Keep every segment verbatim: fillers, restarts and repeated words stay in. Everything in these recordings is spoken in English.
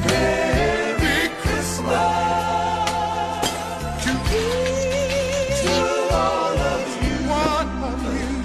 Merry Christmas to each and all of you, one of you.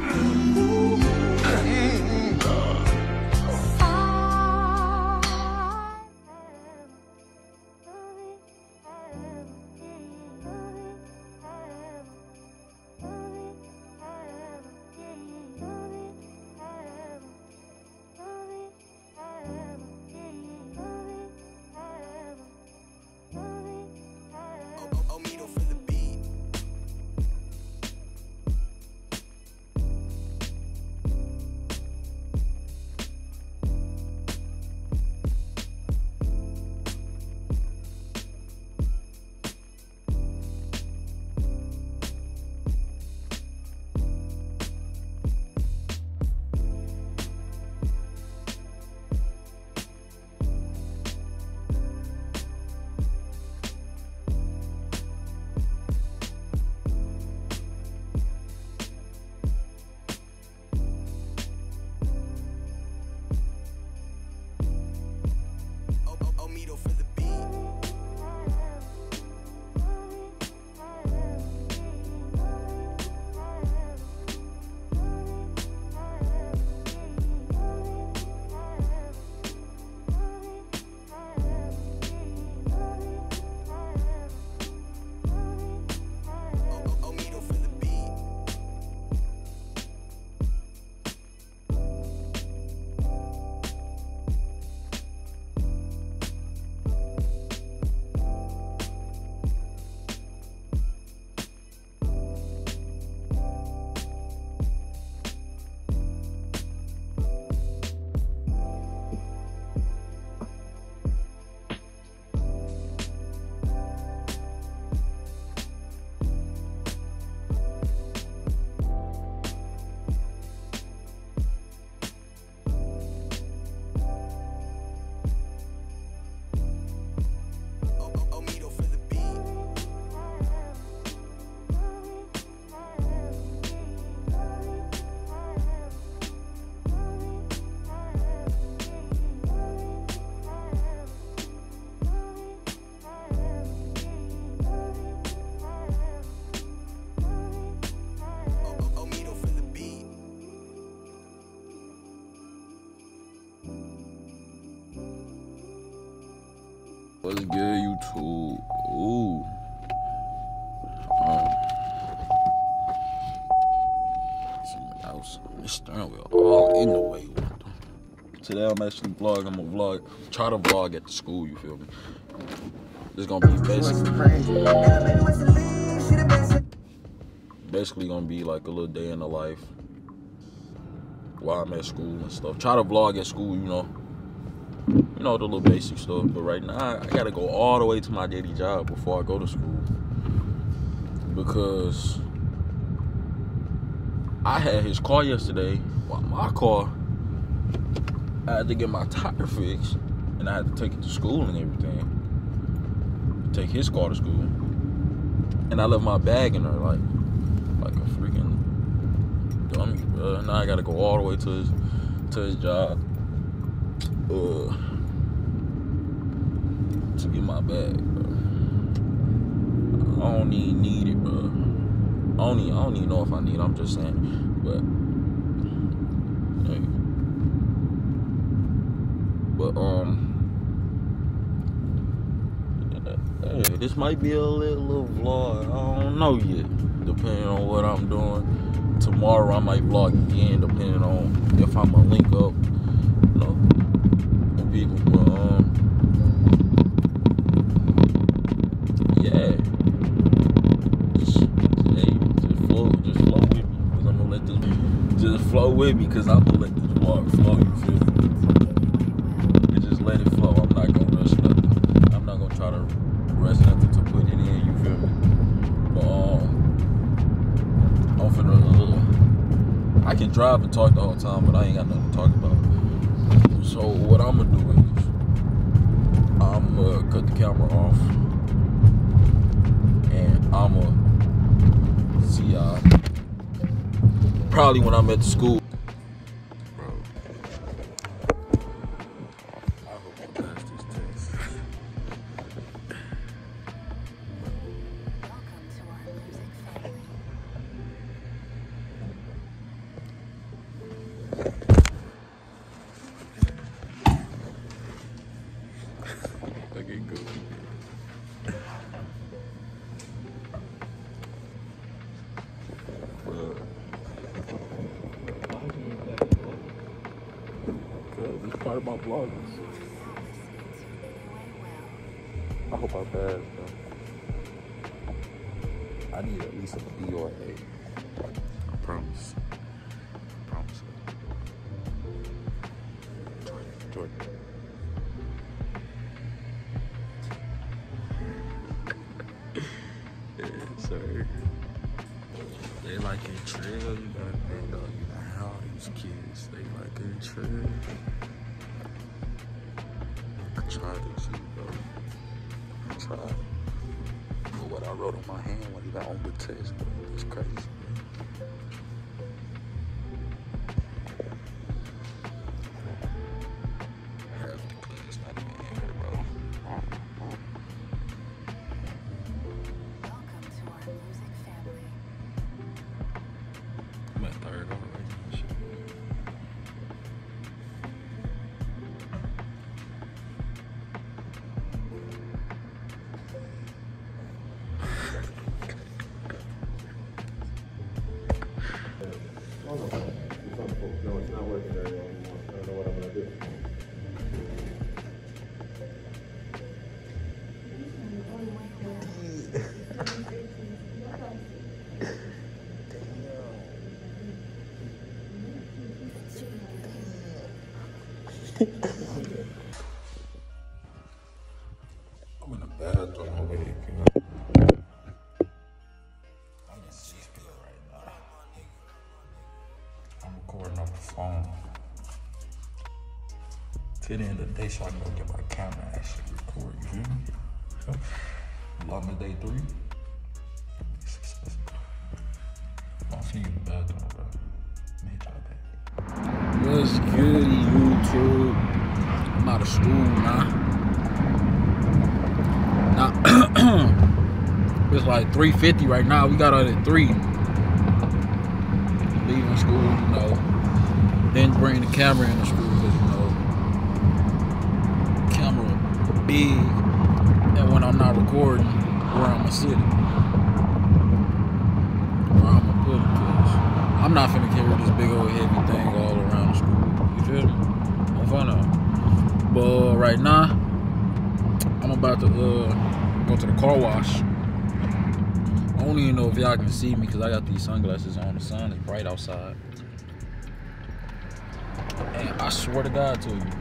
What's good, YouTube? Ooh. Um, I was this steering wheel all in the way. Today I'm actually vlogging. I'm gonna vlog. Try to vlog at the school. You feel me? This gonna be basically basically gonna be like a little day in the life while I'm at school and stuff. Try to vlog at school, you know. You know, the little basic stuff, but right now I gotta go all the way to my daily job before I go to school because I had his car yesterday. Well, my car, I had to get my tire fixed and I had to take it to school and everything. Take his car to school, and I left my bag in there like like a freaking dummy, bro. Now I gotta go all the way to his to his job. Uh, to get my bag, bro. I don't even need it, bro. I don't even, I don't even know if I need it. I'm just saying, but hey. But um, hey, this might be a little, little vlog. I don't know yet, depending on what I'm doing. Tomorrow I might vlog again, depending on if I'm gonna link up, you know. People, but um, yeah, just, hey, just flow, just flow with me, cause I'm gonna let this, just flow with me, cause I'm gonna let this vlog flow. You feel me? And just let it flow. I'm not gonna rush nothing. I'm not gonna try to rush nothing to put it in. You feel me? But um, I'm finna. Uh, I can drive and talk the whole time, but I ain't got nothing to talk about. So what I'm gonna do is I'm gonna cut the camera off and I'm gonna see y'all probably when I'm at the school. Bro, I hope I pass this test. fucking goofy. It's part of my vlogs. I hope I pass, bro. I need at least a B or A. I promise. I promise. Jordan, Jordan. Yeah, sir. They like a trail, you gotta think of, you know how these kids, they like a trail. I tried to see, bro. I tried. But what I wrote on my hand when he got on the test, bro, it's crazy, bro. It's not even in here, bro. Welcome to our music family. I'm at third already. Shit. No, it's not working very well anymore. I don't know what I'm gonna do. I'm in the bathroom over here. I'm in Seafield right now. I'm recording off the phone. Till the end of the day, so I can go get my camera and actually record. You feel me? Vlogmas day three. I'll see you in the bathroom, bro. Man, y'all back. What's good, YouTube? I'm out of school now. Now, it's like three fifty right now. We got out at three. Leaving school, you know. Then bring the camera into school because, you know, camera big. And when I'm not recording, where I'm gonna sit it. Where I'm gonna put it. Because I'm not finna carry this big old heavy thing all around the school. You feel me? I'm finna. But right now, I'm about to uh, go to the car wash. I don't even know if y'all can see me because I got these sunglasses on. The sun is bright outside. And I swear to God to you,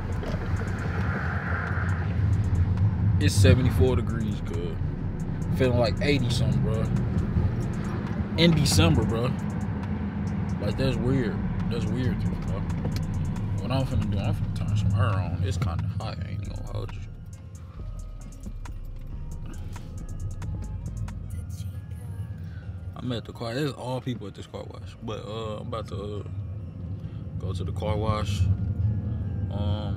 it's seventy-four degrees, good. Feeling like eighty something, bro. In December, bro. Like, that's weird. That's weird to me, bro. What I'm finna do, I'm finna turn some air on. It's kind of hot, I ain't even gonna hold you. I'm at the car. There's all people at this car wash, but uh, I'm about to uh, go to the car wash. Um,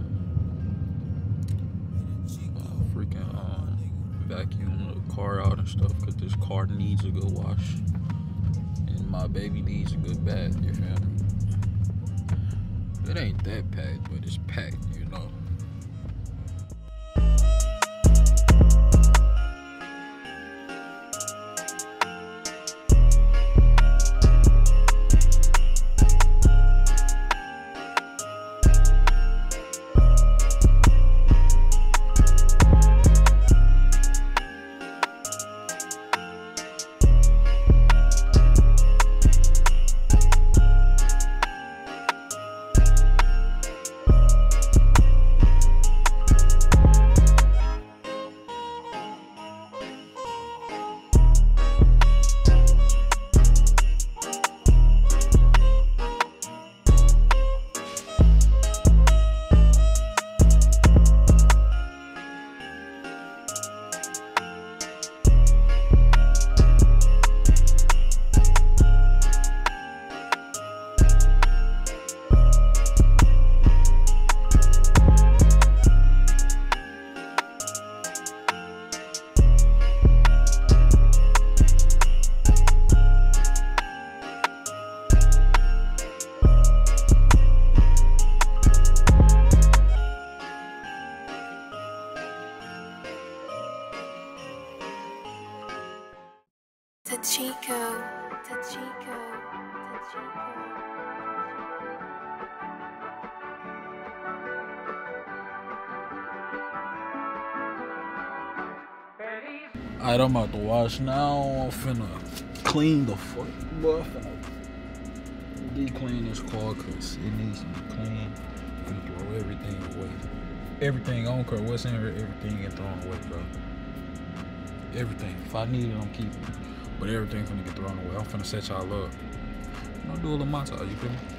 uh, freaking um, vacuum the car out and stuff, cause this car needs a good wash, and my baby needs a good bath. You feel me? It ain't that packed, but it's packed, you know. Chico, to Chico, to Chico. Alright, I'm about to wash now. I'm finna clean the fuck, boy. I'm finna de-clean this car because it needs to be clean. I'm finna throw everything away. Everything, I don't care what's in here, everything get thrown away, bro. Everything. If I need it, I'm keeping it. But everything finna get thrown away. I'm finna set y'all up. I'm gonna do a little montage, you feel me?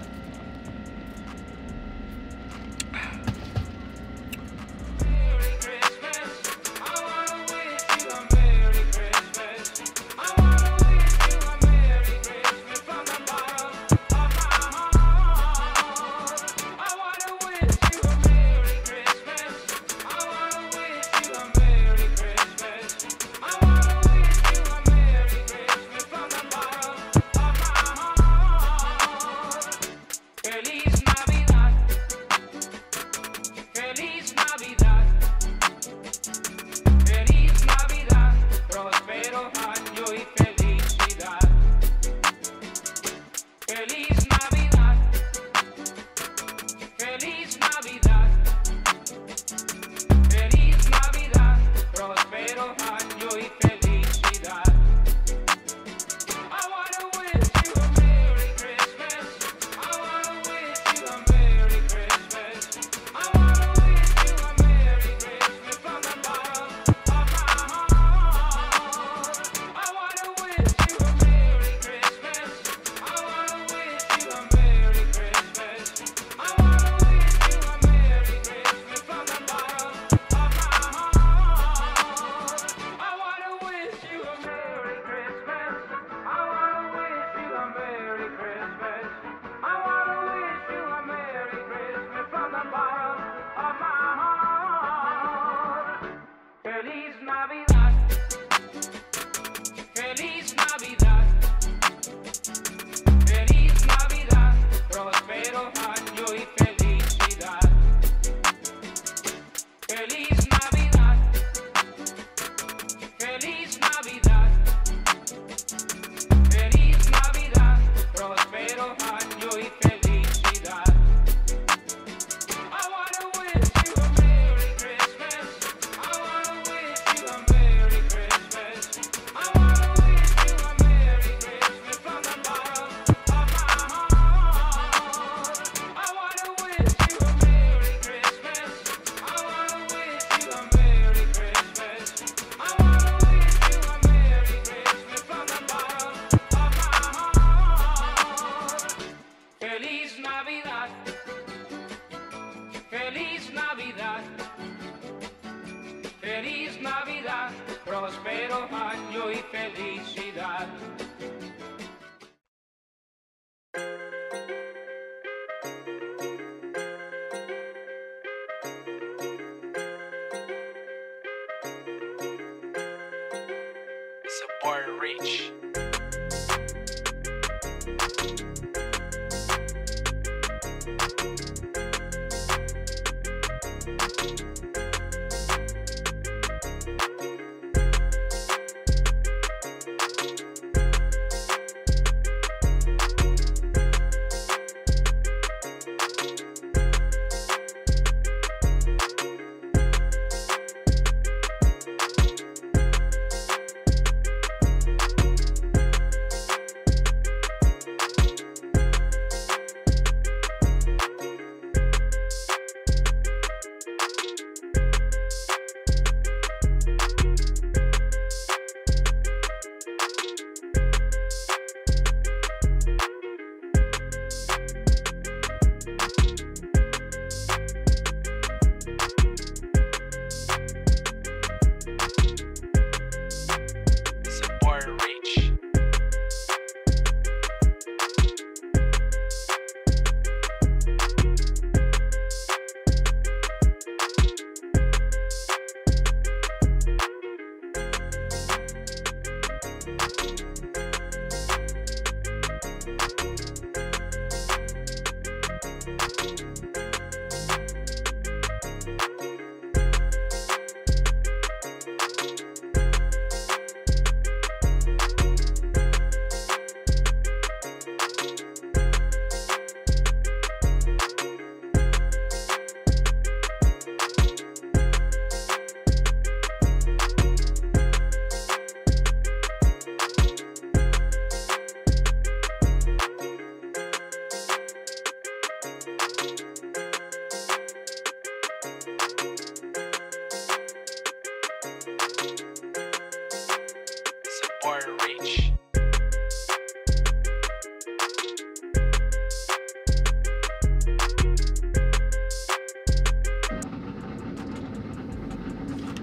Reach.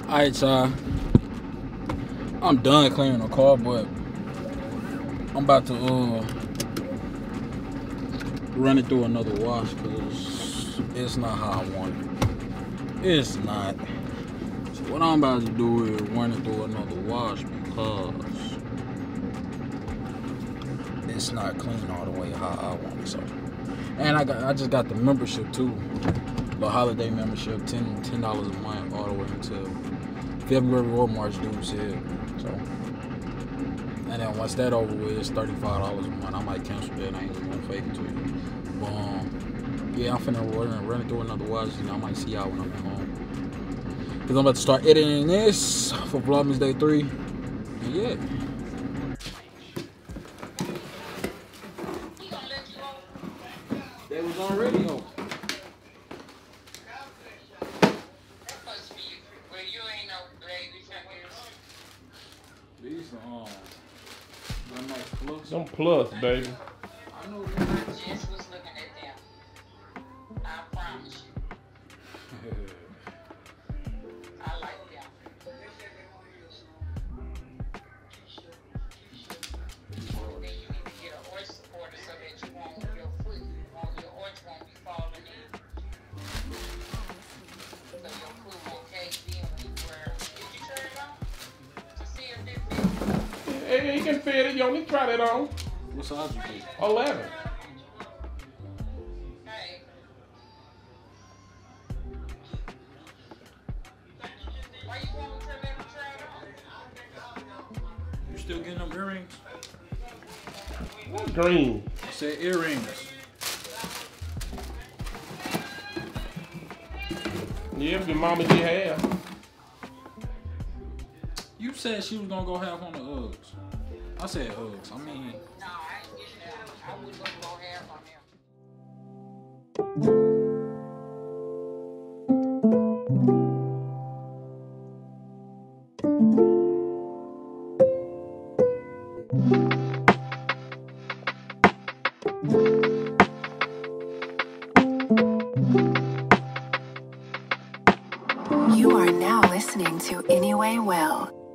Alright, y'all. I'm done cleaning the car, but I'm about to uh, run it through another wash because it's not how I want it. It's not. So what I'm about to do is run it through another wash because it's not clean all the way how I want it. So, and I got I just got the membership too, the holiday membership, ten ten dollars a month all the way until February or March due said. So, and then once that over with, it's thirty-five dollars a month. I might cancel that. I ain't even gonna fake it to you. But um, yeah, I'm finna run, run it through another watch. You know, I might see y'all when I'm at home. Cause I'm about to start editing this for Vlogmas Day three. And yeah. They was already open. These are um, them nice plus. Some plus, baby. I know. I just was looking at them. I promise you. I like them. Then you need to get an oil supporter so that you won't, your foot, won't, your oils won't be falling in. So your foot won't cave in when you wear. Did you turn it on? To see if it fits? Hey, you can fit it. You only try that on. What size you get? eleven. Hey. Why you want to let me try it on? You still getting them earrings? What green? I said earrings. Yeah, your mama did have. You said she was gonna go half on the Uggs. I said Uggs. I mean, No, I ain't getting that. I wouldn't go half on him. You are now listening to Anyway Well.